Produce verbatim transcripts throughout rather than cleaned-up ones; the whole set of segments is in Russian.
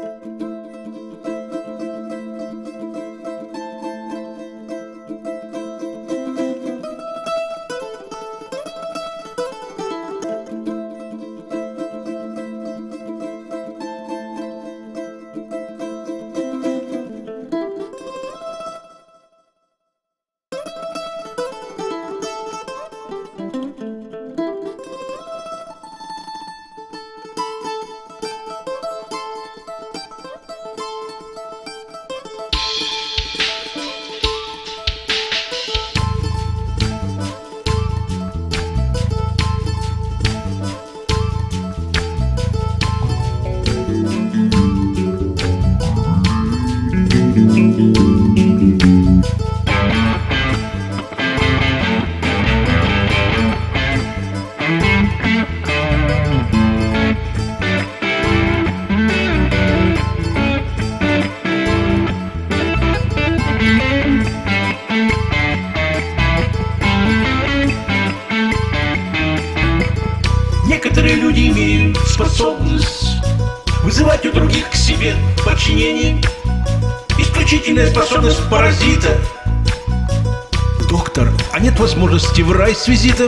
Некоторые люди имеют способность вызывать у других к себе подчинение. Исключительная способность паразита. Доктор, а нет возможности в рай с визитом?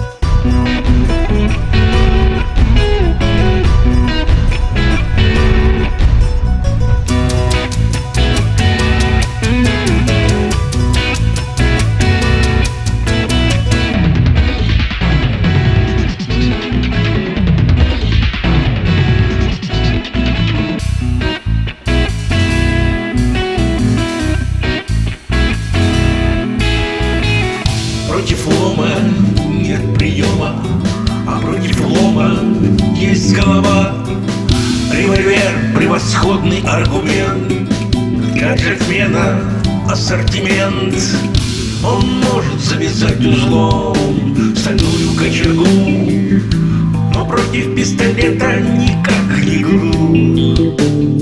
Против лома нет приема, а против лома есть голова. Револьвер — превосходный аргумент, гаджетмена ассортимент. Он может завязать узлом стальную кочергу, но против пистолета никак не гру.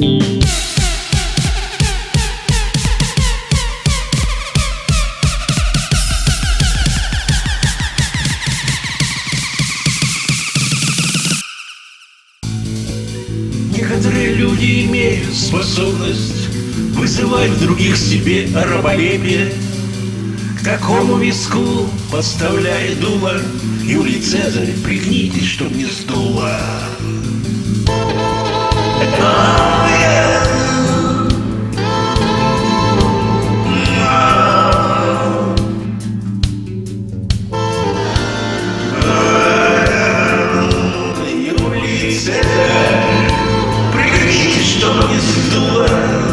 Некоторые люди имеют способность вызывать в других себе раболепие. К такому виску подставляет дуло, Юлий Цезарь, пригнитесь, чтоб не сдуло. Юлий Цезарь, пригнитесь, чтоб не сдуло.